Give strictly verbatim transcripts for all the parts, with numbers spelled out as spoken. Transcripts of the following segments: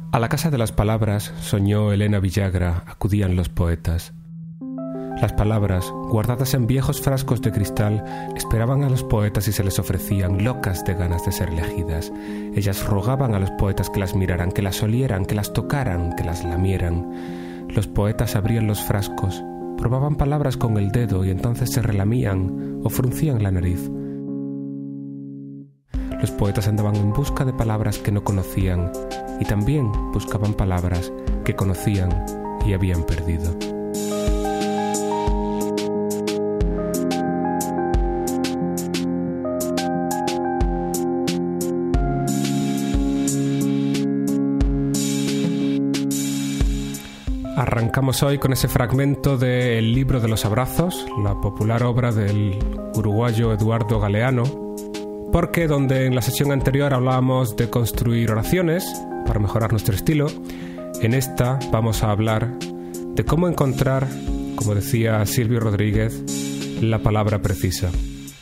A la casa de las palabras, soñó Elena Villagra, acudían los poetas. Las palabras, guardadas en viejos frascos de cristal, esperaban a los poetas y se les ofrecían, locas de ganas de ser elegidas. Ellas rogaban a los poetas que las miraran, que las olieran, que las tocaran, que las lamieran. Los poetas abrían los frascos, probaban palabras con el dedo y entonces se relamían o fruncían la nariz. Los poetas andaban en busca de palabras que no conocían y también buscaban palabras que conocían y habían perdido. Arrancamos hoy con ese fragmento de El libro de los abrazos, la popular obra del uruguayo Eduardo Galeano, porque donde en la sesión anterior hablábamos de construir oraciones para mejorar nuestro estilo, en esta vamos a hablar de cómo encontrar, como decía Silvio Rodríguez, la palabra precisa.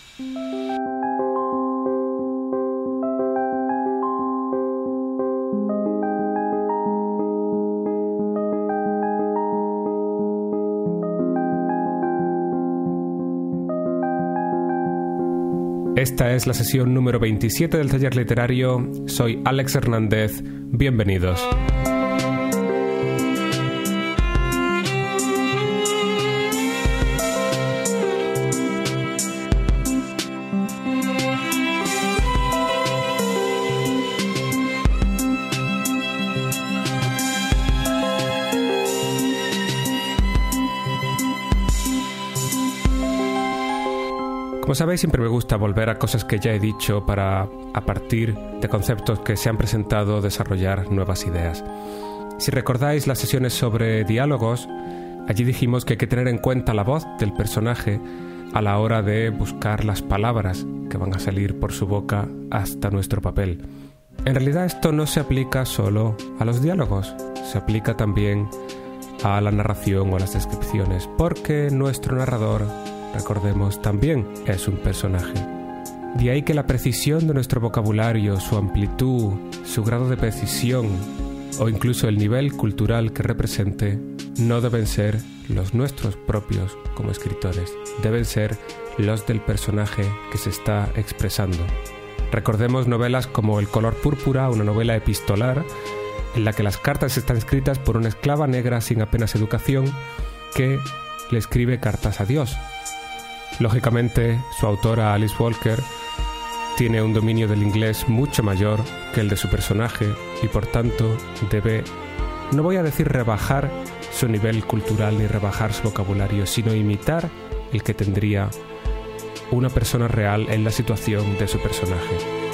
Esta es la sesión número veintisiete del taller literario. Soy Alex Hernández. Bienvenidos. Como sabéis, siempre me gusta volver a cosas que ya he dicho para, a partir de conceptos que se han presentado, desarrollar nuevas ideas. Si recordáis las sesiones sobre diálogos, allí dijimos que hay que tener en cuenta la voz del personaje a la hora de buscar las palabras que van a salir por su boca hasta nuestro papel. En realidad esto no se aplica solo a los diálogos, se aplica también a la narración o a las descripciones, porque nuestro narrador, recordemos, también es un personaje. De ahí que la precisión de nuestro vocabulario, su amplitud, su grado de precisión o incluso el nivel cultural que represente no deben ser los nuestros propios como escritores, deben ser los del personaje que se está expresando. Recordemos novelas como El color púrpura, una novela epistolar en la que las cartas están escritas por una esclava negra sin apenas educación que le escribe cartas a Dios. Lógicamente, su autora Alice Walker tiene un dominio del inglés mucho mayor que el de su personaje y por tanto debe, no voy a decir rebajar su nivel cultural ni rebajar su vocabulario, sino imitar el que tendría una persona real en la situación de su personaje.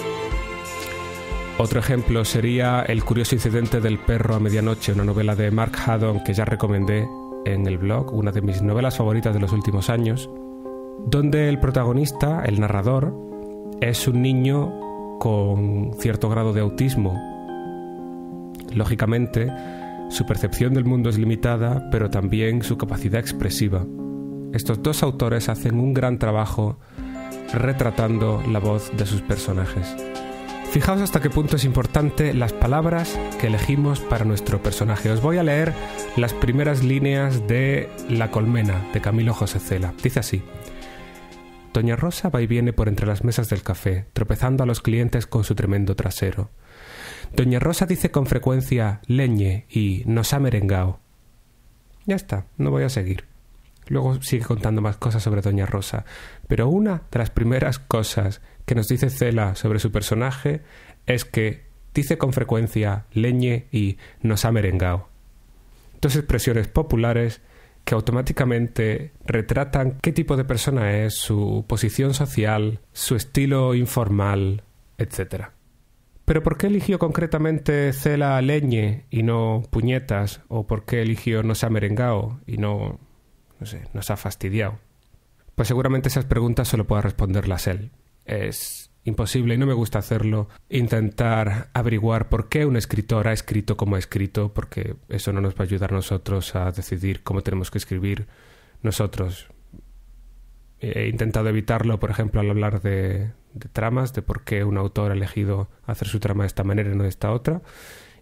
Otro ejemplo sería El curioso incidente del perro a medianoche, una novela de Mark Haddon que ya recomendé en el blog, una de mis novelas favoritas de los últimos años, donde el protagonista, el narrador, es un niño con cierto grado de autismo. Lógicamente, su percepción del mundo es limitada, pero también su capacidad expresiva. Estos dos autores hacen un gran trabajo retratando la voz de sus personajes. Fijaos hasta qué punto es importante las palabras que elegimos para nuestro personaje. Os voy a leer las primeras líneas de La colmena, de Camilo José Cela. Dice así: Doña Rosa va y viene por entre las mesas del café, tropezando a los clientes con su tremendo trasero. Doña Rosa dice con frecuencia leñe y nos ha merengao. Ya está, no voy a seguir. Luego sigue contando más cosas sobre Doña Rosa, pero una de las primeras cosas que nos dice Cela sobre su personaje es que dice con frecuencia leñe y nos ha merengao. Dos expresiones populares que automáticamente retratan qué tipo de persona es, su posición social, su estilo informal, etcétera. ¿Pero por qué eligió concretamente Cela leñe y no puñetas? ¿O por qué eligió nos ha merengao y no, no sé, nos ha fastidiado? Pues seguramente esas preguntas solo pueda responderlas él. Es imposible, y no me gusta hacerlo, intentar averiguar por qué un escritor ha escrito como ha escrito, porque eso no nos va a ayudar a nosotros a decidir cómo tenemos que escribir nosotros. He intentado evitarlo, por ejemplo, al hablar de, de tramas, de por qué un autor ha elegido hacer su trama de esta manera y no de esta otra,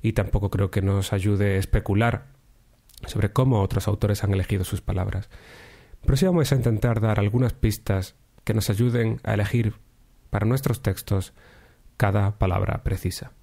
y tampoco creo que nos ayude a especular sobre cómo otros autores han elegido sus palabras. Pero sí vamos a intentar dar algunas pistas que nos ayuden a elegir para nuestros textos cada palabra precisa.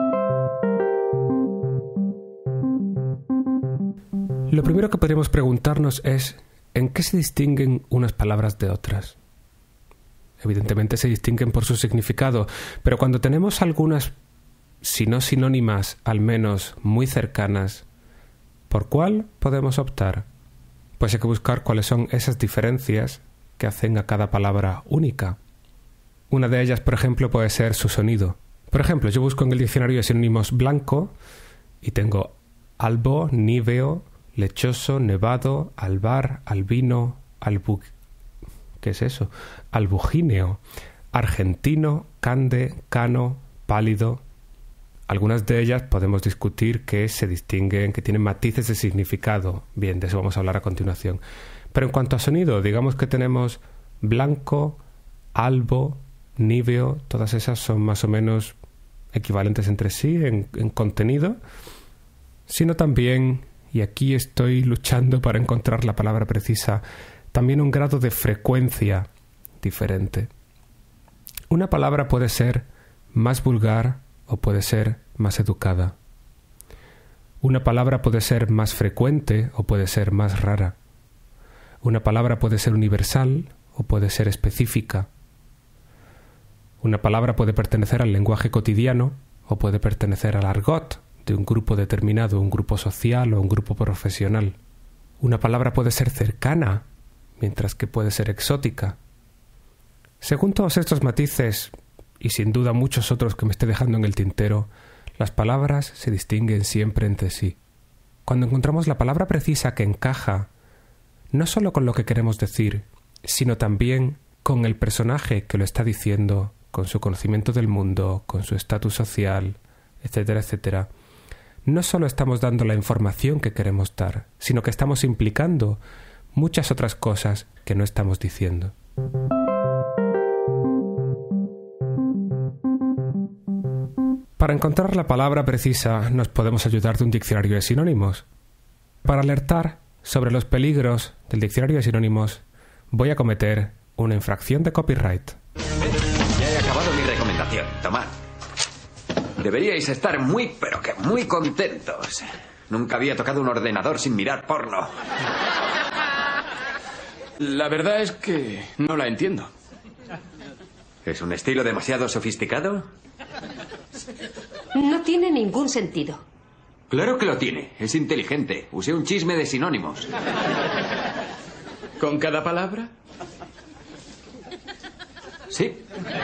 Lo primero que podríamos preguntarnos es ¿en qué se distinguen unas palabras de otras? Evidentemente se distinguen por su significado, pero cuando tenemos algunas, si no sinónimas, al menos muy cercanas, ¿por cuál podemos optar? Pues hay que buscar cuáles son esas diferencias que hacen a cada palabra única. Una de ellas, por ejemplo, puede ser su sonido. Por ejemplo, yo busco en el diccionario de sinónimos blanco y tengo albo, níveo, lechoso, nevado, albar, albino, albu... ¿Qué es eso? Albugíneo, argentino, cande, cano, pálido. Algunas de ellas podemos discutir que se distinguen, que tienen matices de significado. Bien, de eso vamos a hablar a continuación. Pero en cuanto a sonido, digamos que tenemos blanco, albo, níveo, todas esas son más o menos equivalentes entre sí en, en contenido, sino también, y aquí estoy luchando para encontrar la palabra precisa, también un grado de frecuencia diferente. Una palabra puede ser más vulgar o puede ser más educada. Una palabra puede ser más frecuente o puede ser más rara. Una palabra puede ser universal o puede ser específica. Una palabra puede pertenecer al lenguaje cotidiano o puede pertenecer al argot de un grupo determinado, un grupo social o un grupo profesional. Una palabra puede ser cercana, mientras que puede ser exótica. Según todos estos matices, y sin duda muchos otros que me esté dejando en el tintero, las palabras se distinguen siempre entre sí. Cuando encontramos la palabra precisa que encaja, no solo con lo que queremos decir, sino también con el personaje que lo está diciendo, con su conocimiento del mundo, con su estatus social, etcétera, etcétera, no solo estamos dando la información que queremos dar, sino que estamos implicando muchas otras cosas que no estamos diciendo. Para encontrar la palabra precisa nos podemos ayudar de un diccionario de sinónimos. Para alertar sobre los peligros del diccionario de sinónimos, voy a cometer una infracción de copyright. Ya he acabado mi recomendación. Tomad. Deberíais estar muy, pero que muy contentos. Nunca había tocado un ordenador sin mirar porno. La verdad es que no la entiendo. ¿Es un estilo demasiado sofisticado? No tiene ningún sentido. Claro que lo tiene. Es inteligente. Usé un chisme de sinónimos. ¿Con cada palabra? Sí.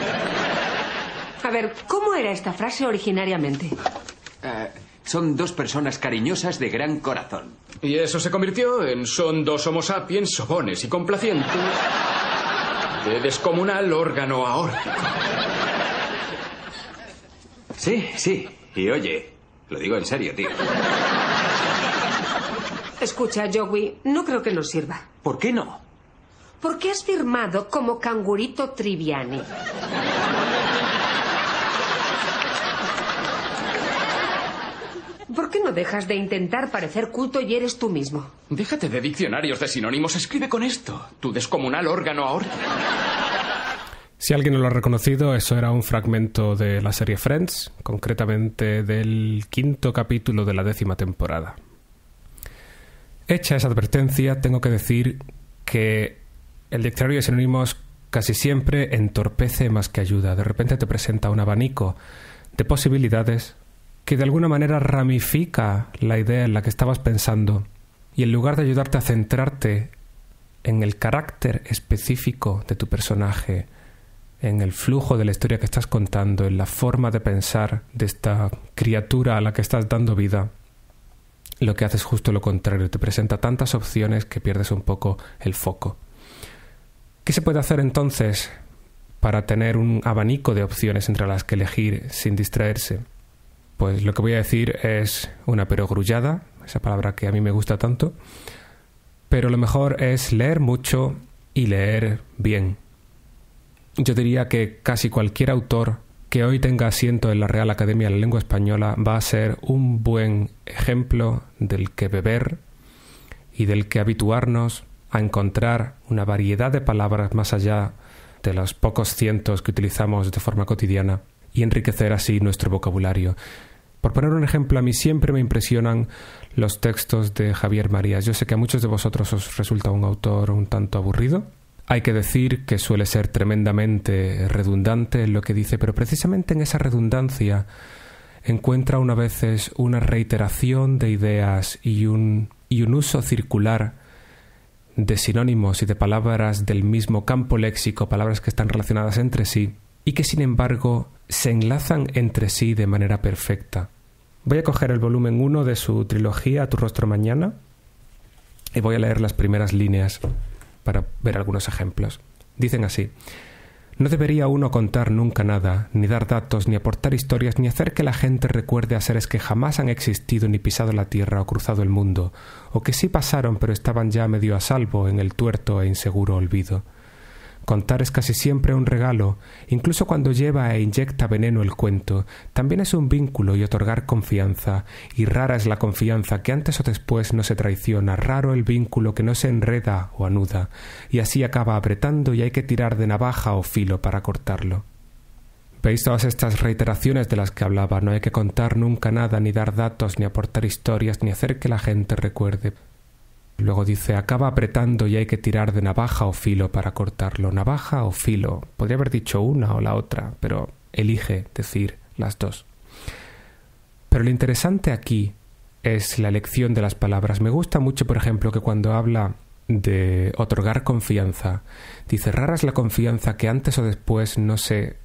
A ver, ¿cómo era esta frase originariamente? Uh, son dos personas cariñosas de gran corazón. Y eso se convirtió en son dos homo sapiens sobones y complacientes de descomunal órgano aórtico. Sí, sí. Y oye, lo digo en serio, tío. Escucha, Joey, no creo que nos sirva. ¿Por qué no? Porque has firmado como Cangurito Triviani. ¿Por qué no dejas de intentar parecer culto y eres tú mismo? Déjate de diccionarios de sinónimos, escribe con esto. Tu descomunal órgano aórtico. Si alguien no lo ha reconocido, eso era un fragmento de la serie Friends, concretamente del quinto capítulo de la décima temporada. Hecha esa advertencia, tengo que decir que el diccionario de sinónimos casi siempre entorpece más que ayuda. De repente te presenta un abanico de posibilidades que de alguna manera ramifica la idea en la que estabas pensando y en lugar de ayudarte a centrarte en el carácter específico de tu personaje, en el flujo de la historia que estás contando, en la forma de pensar de esta criatura a la que estás dando vida, lo que hace es justo lo contrario, te presenta tantas opciones que pierdes un poco el foco. ¿Qué se puede hacer entonces para tener un abanico de opciones entre las que elegir sin distraerse? Pues lo que voy a decir es una perogrullada, esa palabra que a mí me gusta tanto, pero lo mejor es leer mucho y leer bien. Yo diría que casi cualquier autor que hoy tenga asiento en la Real Academia de la Lengua Española va a ser un buen ejemplo del que beber y del que habituarnos a encontrar una variedad de palabras más allá de los pocos cientos que utilizamos de forma cotidiana y enriquecer así nuestro vocabulario. Por poner un ejemplo, a mí siempre me impresionan los textos de Javier Marías. Yo sé que a muchos de vosotros os resulta un autor un tanto aburrido. Hay que decir que suele ser tremendamente redundante en lo que dice, pero precisamente en esa redundancia encuentra una veces una reiteración de ideas y un, y un uso circular de sinónimos y de palabras del mismo campo léxico, palabras que están relacionadas entre sí y que sin embargo se enlazan entre sí de manera perfecta. Voy a coger el volumen uno de su trilogía A tu rostro mañana y voy a leer las primeras líneas para ver algunos ejemplos. Dicen así: no debería uno contar nunca nada, ni dar datos, ni aportar historias, ni hacer que la gente recuerde a seres que jamás han existido ni pisado la tierra o cruzado el mundo, o que sí pasaron pero estaban ya medio a salvo en el tuerto e inseguro olvido. Contar es casi siempre un regalo, incluso cuando lleva e inyecta veneno el cuento. También es un vínculo y otorgar confianza, y rara es la confianza que antes o después no se traiciona, raro el vínculo que no se enreda o anuda, y así acaba apretando y hay que tirar de navaja o filo para cortarlo. ¿Veis todas estas reiteraciones de las que hablaba? No hay que contar nunca nada, ni dar datos, ni aportar historias, ni hacer que la gente recuerde. Luego dice, acaba apretando y hay que tirar de navaja o filo para cortarlo. Navaja o filo. Podría haber dicho una o la otra, pero elige decir las dos. Pero lo interesante aquí es la elección de las palabras. Me gusta mucho, por ejemplo, que cuando habla de otorgar confianza, dice, rara es la confianza que antes o después no se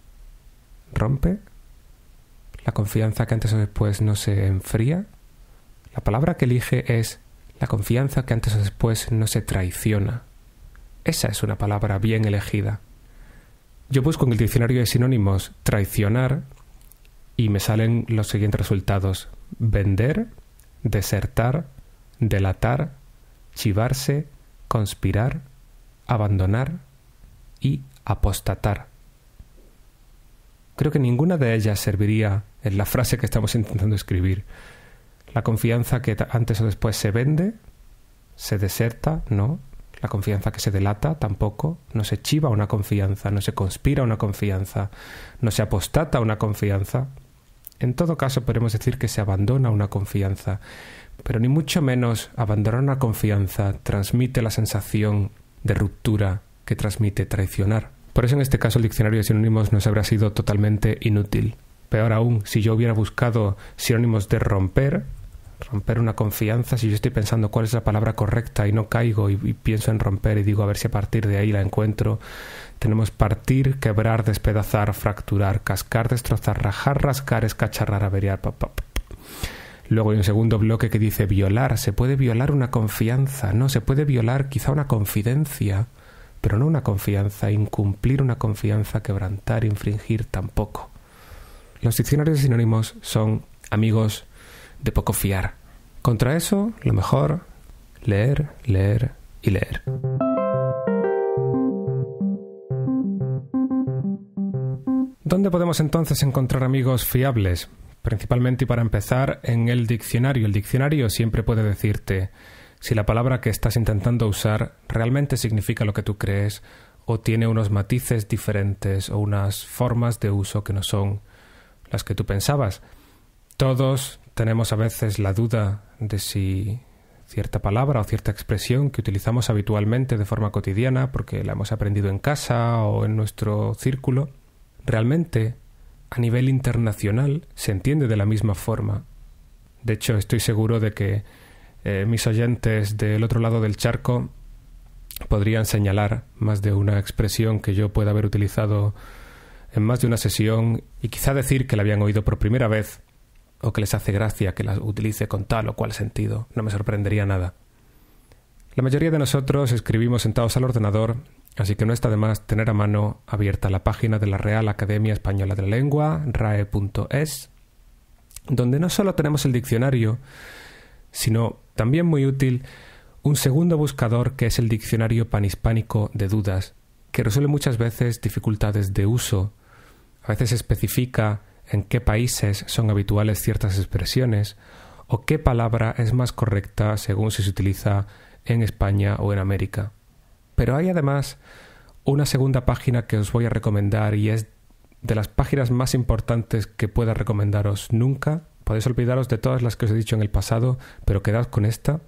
rompe. La confianza que antes o después no se enfría. La palabra que elige es la confianza que antes o después no se traiciona. Esa es una palabra bien elegida. Yo busco en el diccionario de sinónimos traicionar y me salen los siguientes resultados: vender, desertar, delatar, chivarse, conspirar, abandonar y apostatar. Creo que ninguna de ellas serviría en la frase que estamos intentando escribir. La confianza que antes o después se vende, se deserta, no. La confianza que se delata, tampoco. No se chiva una confianza, no se conspira una confianza, no se apostata una confianza. En todo caso, podemos decir que se abandona una confianza, pero ni mucho menos abandonar una confianza transmite la sensación de ruptura que transmite traicionar. Por eso en este caso el diccionario de sinónimos nos habrá sido totalmente inútil. Peor aún, si yo hubiera buscado sinónimos de romper, romper una confianza, si yo estoy pensando cuál es la palabra correcta y no caigo y, y pienso en romper y digo a ver si a partir de ahí la encuentro, tenemos partir, quebrar, despedazar, fracturar, cascar, destrozar, rajar, rascar, escacharrar, averiar, pa, pa, pa. Luego hay un segundo bloque que dice violar. Se puede violar una confianza, no, se puede violar quizá una confidencia, pero no una confianza, incumplir una confianza, quebrantar, infringir tampoco. Los diccionarios de sinónimos son amigos de poco fiar. Contra eso, lo mejor, leer, leer y leer. ¿Dónde podemos entonces encontrar amigos fiables? Principalmente y para empezar, en el diccionario. El diccionario siempre puede decirte si la palabra que estás intentando usar realmente significa lo que tú crees o tiene unos matices diferentes o unas formas de uso que no son las que tú pensabas. Todos tenemos a veces la duda de si cierta palabra o cierta expresión que utilizamos habitualmente de forma cotidiana porque la hemos aprendido en casa o en nuestro círculo, realmente a nivel internacional se entiende de la misma forma. De hecho, estoy seguro de que eh, mis oyentes del otro lado del charco podrían señalar más de una expresión que yo pueda haber utilizado en más de una sesión y quizá decir que la habían oído por primera vez o que les hace gracia que la utilice con tal o cual sentido. No me sorprendería nada. La mayoría de nosotros escribimos sentados al ordenador, así que no está de más tener a mano abierta la página de la Real Academia Española de la Lengua, rae punto es, donde no solo tenemos el diccionario, sino también muy útil un segundo buscador que es el Diccionario Panhispánico de Dudas, que resuelve muchas veces dificultades de uso. A veces especifica en qué países son habituales ciertas expresiones o qué palabra es más correcta según si se utiliza en España o en América. Pero hay además una segunda página que os voy a recomendar y es de las páginas más importantes que pueda recomendaros nunca. Podéis olvidaros de todas las que os he dicho en el pasado, pero quedaos con esta.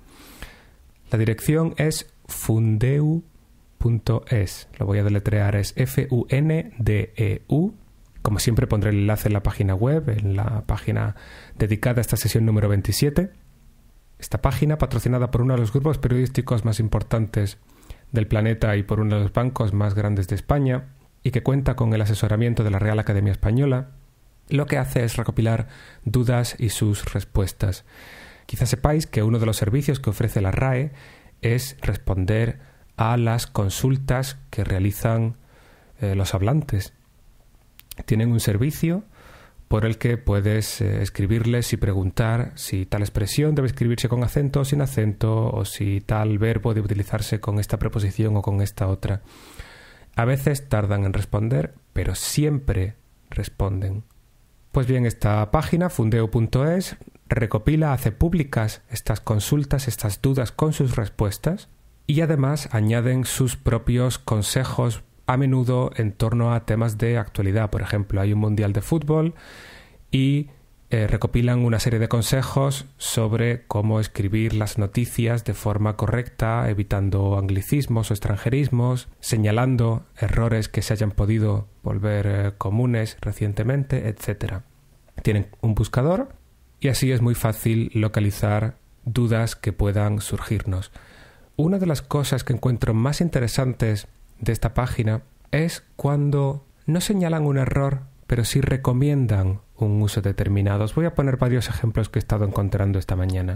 La dirección es fundeu punto es. Lo voy a deletrear, es F U N D E U. Como siempre pondré el enlace en la página web, en la página dedicada a esta sesión número veintisiete. Esta página, patrocinada por uno de los grupos periodísticos más importantes del planeta y por uno de los bancos más grandes de España, y que cuenta con el asesoramiento de la Real Academia Española, lo que hace es recopilar dudas y sus respuestas. Quizás sepáis que uno de los servicios que ofrece la R A E es responder a las consultas que realizan eh, los hablantes. Tienen un servicio por el que puedes eh, escribirles y preguntar si tal expresión debe escribirse con acento o sin acento, o si tal verbo debe utilizarse con esta preposición o con esta otra. A veces tardan en responder, pero siempre responden. Pues bien, esta página, fundeu punto es, recopila, hace públicas estas consultas, estas dudas con sus respuestas, y además añaden sus propios consejos a menudo en torno a temas de actualidad. Por ejemplo, hay un mundial de fútbol y eh, recopilan una serie de consejos sobre cómo escribir las noticias de forma correcta, evitando anglicismos o extranjerismos, señalando errores que se hayan podido volver eh, comunes recientemente, etcétera. Tienen un buscador y así es muy fácil localizar dudas que puedan surgirnos. Una de las cosas que encuentro más interesantes de esta página es cuando no señalan un error, pero sí recomiendan un uso determinado. Os voy a poner varios ejemplos que he estado encontrando esta mañana.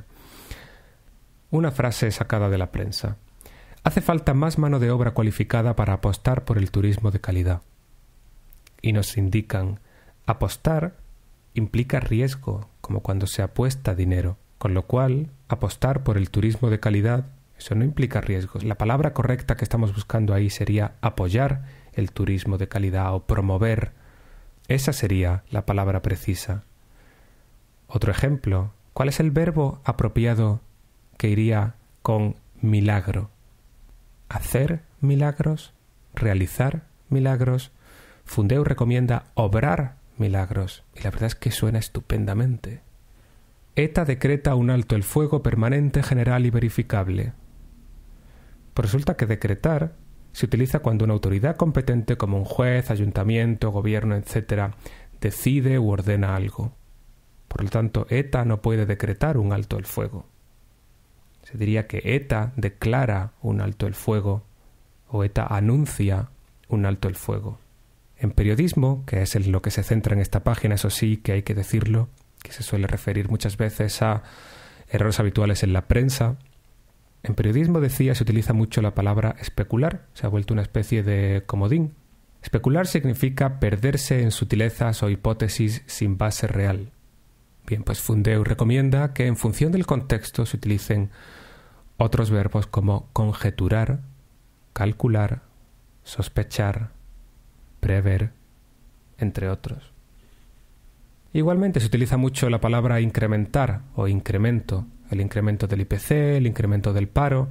Una frase sacada de la prensa. Hace falta más mano de obra cualificada para apostar por el turismo de calidad. Y nos indican, apostar implica riesgo, como cuando se apuesta dinero, con lo cual apostar por el turismo de calidad, eso no implica riesgos. La palabra correcta que estamos buscando ahí sería apoyar el turismo de calidad o promover. Esa sería la palabra precisa. Otro ejemplo. ¿Cuál es el verbo apropiado que iría con milagro? ¿Hacer milagros? ¿Realizar milagros? Fundeu recomienda obrar milagros. Y la verdad es que suena estupendamente. ETA decreta un alto el fuego permanente, general y verificable. Pues resulta que decretar se utiliza cuando una autoridad competente como un juez, ayuntamiento, gobierno, etcétera, decide u ordena algo. Por lo tanto, ETA no puede decretar un alto el fuego. Se diría que ETA declara un alto el fuego o ETA anuncia un alto el fuego. En periodismo, que es en lo que se centra en esta página, eso sí que hay que decirlo, que se suele referir muchas veces a errores habituales en la prensa. En periodismo, decía, se utiliza mucho la palabra especular. Se ha vuelto una especie de comodín. Especular significa perderse en sutilezas o hipótesis sin base real. Bien, pues Fundeu recomienda que en función del contexto se utilicen otros verbos como conjeturar, calcular, sospechar, prever, entre otros. Igualmente se utiliza mucho la palabra incrementar o incremento, el incremento del I P C, el incremento del paro,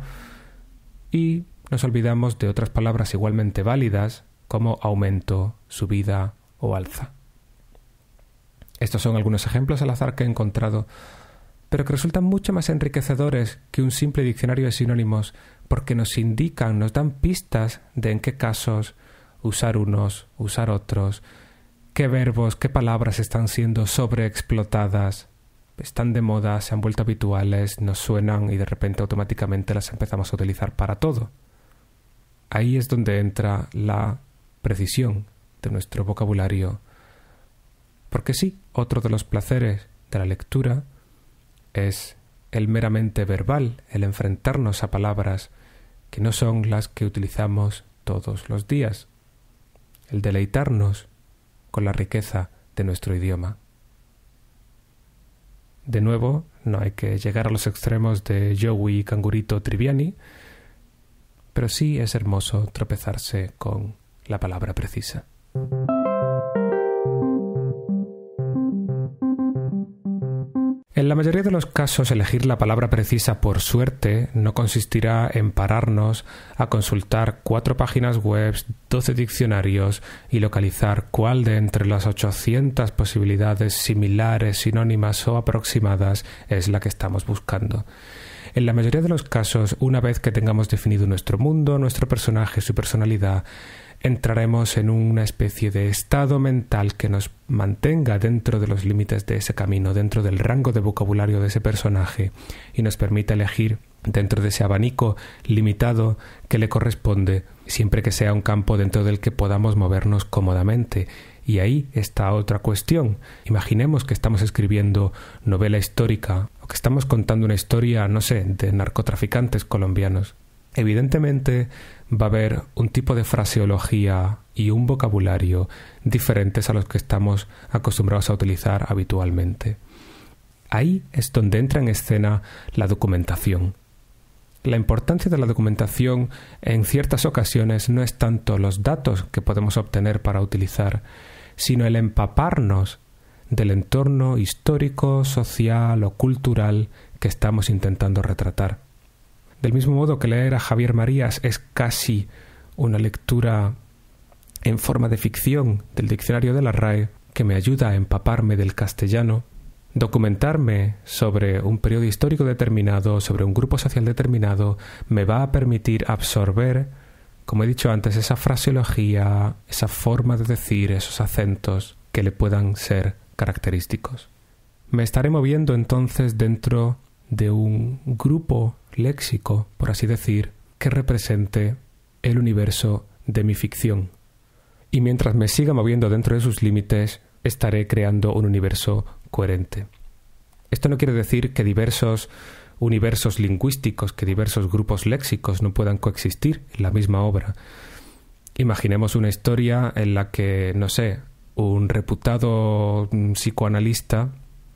y nos olvidamos de otras palabras igualmente válidas como aumento, subida o alza. Estos son algunos ejemplos al azar que he encontrado, pero que resultan mucho más enriquecedores que un simple diccionario de sinónimos porque nos indican, nos dan pistas de en qué casos usar unos, usar otros, qué verbos, qué palabras están siendo sobreexplotadas, están de moda, se han vuelto habituales, nos suenan y de repente automáticamente las empezamos a utilizar para todo. Ahí es donde entra la precisión de nuestro vocabulario. Porque sí, otro de los placeres de la lectura es el meramente verbal, el enfrentarnos a palabras que no son las que utilizamos todos los días, el deleitarnos con la riqueza de nuestro idioma. De nuevo, no hay que llegar a los extremos de Joey Cangurito Triviani, pero sí es hermoso tropezarse con la palabra precisa. En la mayoría de los casos, elegir la palabra precisa por suerte no consistirá en pararnos a consultar cuatro páginas web, doce diccionarios y localizar cuál de entre las ochocientas posibilidades similares, sinónimas o aproximadas es la que estamos buscando. En la mayoría de los casos, una vez que tengamos definido nuestro mundo, nuestro personaje, su personalidad, entraremos en una especie de estado mental que nos mantenga dentro de los límites de ese camino, dentro del rango de vocabulario de ese personaje, y nos permita elegir dentro de ese abanico limitado que le corresponde, siempre que sea un campo dentro del que podamos movernos cómodamente. Y ahí está otra cuestión. Imaginemos que estamos escribiendo novela histórica o que estamos contando una historia, no sé, de narcotraficantes colombianos. Evidentemente va a haber un tipo de fraseología y un vocabulario diferentes a los que estamos acostumbrados a utilizar habitualmente. Ahí es donde entra en escena la documentación. La importancia de la documentación en ciertas ocasiones no es tanto los datos que podemos obtener para utilizar, sino el empaparnos del entorno histórico, social o cultural que estamos intentando retratar. Del mismo modo que leer a Javier Marías es casi una lectura en forma de ficción del diccionario de la R A E que me ayuda a empaparme del castellano, documentarme sobre un periodo histórico determinado, sobre un grupo social determinado, me va a permitir absorber, como he dicho antes, esa fraseología, esa forma de decir, esos acentos que le puedan ser característicos. Me estaré moviendo entonces dentro de un grupo léxico, por así decir, que represente el universo de mi ficción. Y mientras me siga moviendo dentro de sus límites, estaré creando un universo coherente. Esto no quiere decir que diversos universos lingüísticos, que diversos grupos léxicos no puedan coexistir en la misma obra. Imaginemos una historia en la que, no sé, un reputado psicoanalista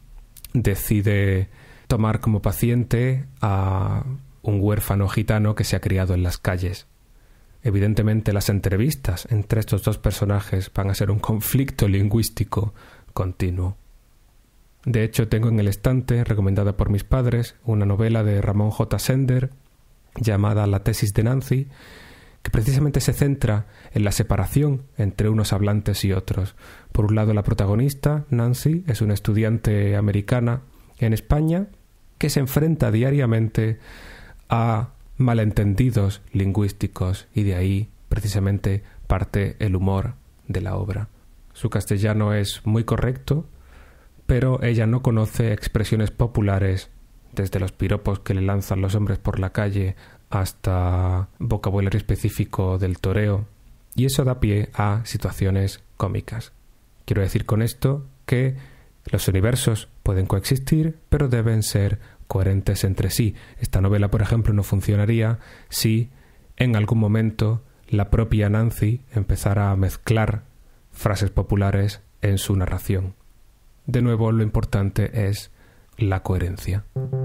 decide tomar como paciente a un huérfano gitano que se ha criado en las calles. Evidentemente, las entrevistas entre estos dos personajes van a ser un conflicto lingüístico continuo. De hecho, tengo en el estante, recomendada por mis padres, una novela de Ramón J. Sender llamada La tesis de Nancy, que precisamente se centra en la separación entre unos hablantes y otros. Por un lado, la protagonista, Nancy, es una estudiante americana en España que se enfrenta diariamente a malentendidos lingüísticos, y de ahí precisamente parte el humor de la obra. Su castellano es muy correcto, pero ella no conoce expresiones populares, desde los piropos que le lanzan los hombres por la calle hasta vocabulario específico del toreo, y eso da pie a situaciones cómicas. Quiero decir con esto que los universos pueden coexistir, pero deben ser coherentes entre sí. Esta novela, por ejemplo, no funcionaría si en algún momento la propia Nancy empezara a mezclar frases populares en su narración. De nuevo, lo importante es la coherencia.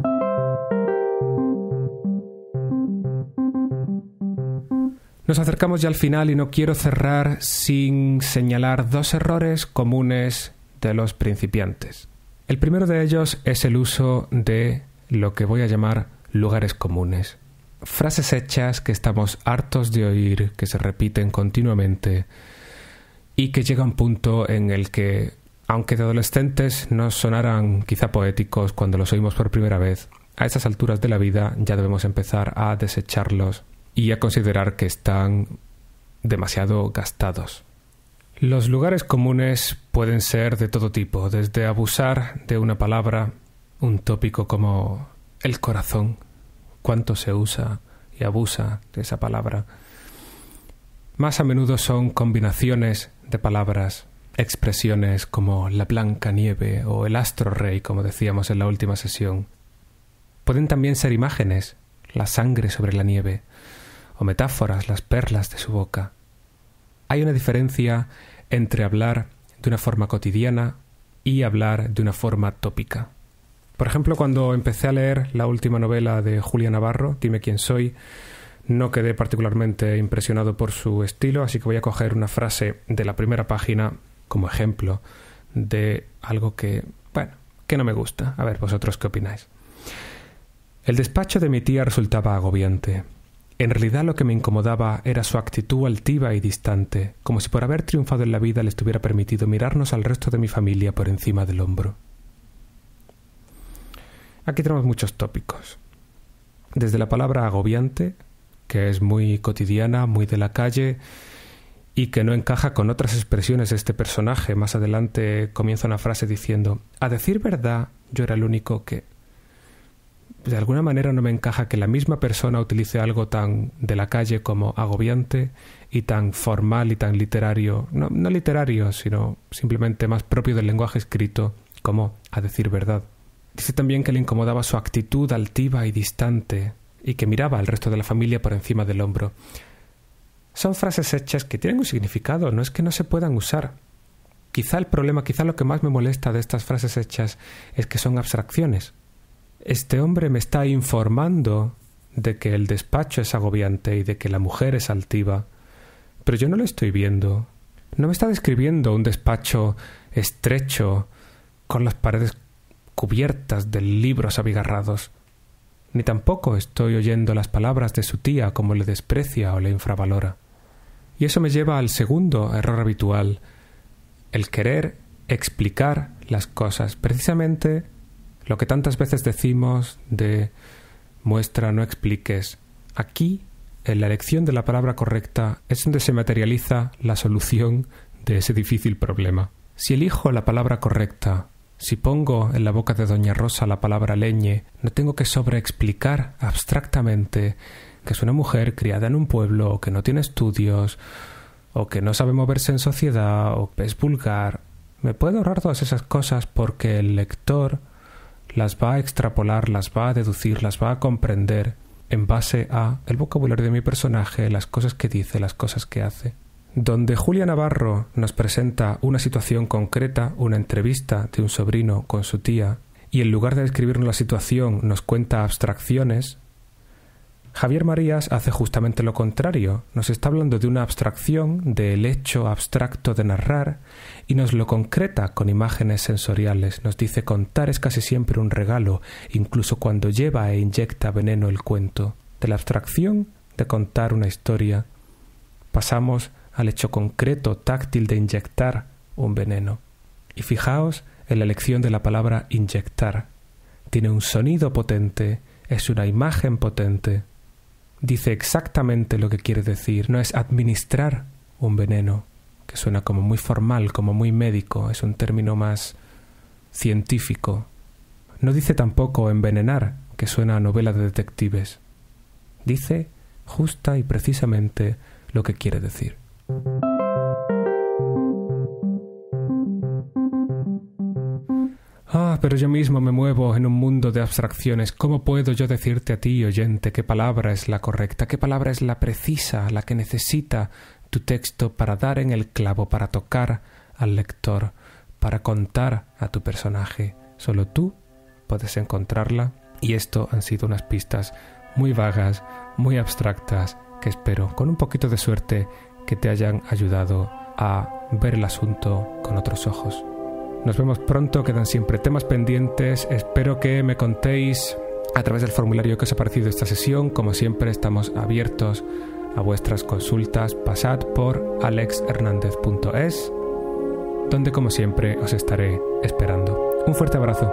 Nos acercamos ya al final y no quiero cerrar sin señalar dos errores comunes de los principiantes. El primero de ellos es el uso de lo que voy a llamar lugares comunes. Frases hechas que estamos hartos de oír, que se repiten continuamente y que llega un punto en el que, aunque de adolescentes nos sonaran quizá poéticos cuando los oímos por primera vez, a estas alturas de la vida ya debemos empezar a desecharlos y a considerar que están demasiado gastados. Los lugares comunes pueden ser de todo tipo, desde abusar de una palabra, un tópico como el corazón, cuánto se usa y abusa de esa palabra. Más a menudo son combinaciones de palabras, expresiones como la blanca nieve o el astro rey, como decíamos en la última sesión. Pueden también ser imágenes, la sangre sobre la nieve, o metáforas, las perlas de su boca. Hay una diferencia entre hablar de una forma cotidiana y hablar de una forma tópica. Por ejemplo, cuando empecé a leer la última novela de Julia Navarro, Dime quién soy, no quedé particularmente impresionado por su estilo, así que voy a coger una frase de la primera página como ejemplo de algo que, bueno, que no me gusta. A ver, vosotros qué opináis. El despacho de mi tía resultaba agobiante. En realidad lo que me incomodaba era su actitud altiva y distante, como si por haber triunfado en la vida le estuviera permitido mirarnos al resto de mi familia por encima del hombro. Aquí tenemos muchos tópicos. Desde la palabra agobiante, que es muy cotidiana, muy de la calle, y que no encaja con otras expresiones de este personaje. Más adelante comienza una frase diciendo: a decir verdad, yo era el único que... De alguna manera no me encaja que la misma persona utilice algo tan de la calle como agobiante y tan formal y tan literario, no, no literario, sino simplemente más propio del lenguaje escrito, como a decir verdad. Dice también que le incomodaba su actitud altiva y distante y que miraba al resto de la familia por encima del hombro. Son frases hechas que tienen un significado, no es que no se puedan usar. Quizá el problema, quizá lo que más me molesta de estas frases hechas es que son abstracciones. Este hombre me está informando de que el despacho es agobiante y de que la mujer es altiva, pero yo no lo estoy viendo. No me está describiendo un despacho estrecho con las paredes cubiertas de libros abigarrados. Ni tampoco estoy oyendo las palabras de su tía como le desprecia o le infravalora. Y eso me lleva al segundo error habitual, el querer explicar las cosas. Precisamente lo que tantas veces decimos de muestra, no expliques. Aquí, en la elección de la palabra correcta, es donde se materializa la solución de ese difícil problema. Si elijo la palabra correcta, si pongo en la boca de doña Rosa la palabra leñe, no tengo que sobreexplicar abstractamente que es una mujer criada en un pueblo, o que no tiene estudios, o que no sabe moverse en sociedad, o que es vulgar. Me puedo ahorrar todas esas cosas porque el lector las va a extrapolar, las va a deducir, las va a comprender en base a el vocabulario de mi personaje, las cosas que dice, las cosas que hace. Donde Julia Navarro nos presenta una situación concreta, una entrevista de un sobrino con su tía, y en lugar de describirnos la situación nos cuenta abstracciones, Javier Marías hace justamente lo contrario. Nos está hablando de una abstracción, del hecho abstracto de narrar, y nos lo concreta con imágenes sensoriales. Nos dice: contar es casi siempre un regalo, incluso cuando lleva e inyecta veneno el cuento. De la abstracción de contar una historia pasamos al hecho concreto, táctil, de inyectar un veneno. Y fijaos en la elección de la palabra inyectar. Tiene un sonido potente, es una imagen potente. Dice exactamente lo que quiere decir. No es administrar un veneno, que suena como muy formal, como muy médico, es un término más científico. No dice tampoco envenenar, que suena a novela de detectives. Dice justa y precisamente lo que quiere decir. Ah, pero yo mismo me muevo en un mundo de abstracciones. ¿Cómo puedo yo decirte a ti, oyente, qué palabra es la correcta, qué palabra es la precisa, la que necesita tu texto para dar en el clavo, para tocar al lector, para contar a tu personaje? Solo tú puedes encontrarla, y esto han sido unas pistas muy vagas, muy abstractas, que espero, con un poquito de suerte, que te hayan ayudado a ver el asunto con otros ojos. Nos vemos pronto, quedan siempre temas pendientes. Espero que me contéis a través del formulario que os ha parecido esta sesión. Como siempre, estamos abiertos a vuestras consultas. Pasad por alex hernandez punto es, donde como siempre os estaré esperando. Un fuerte abrazo.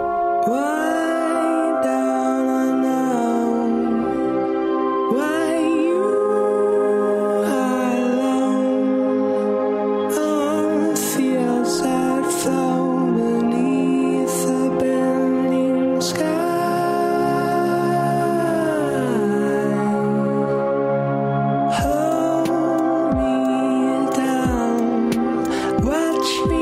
Watch me.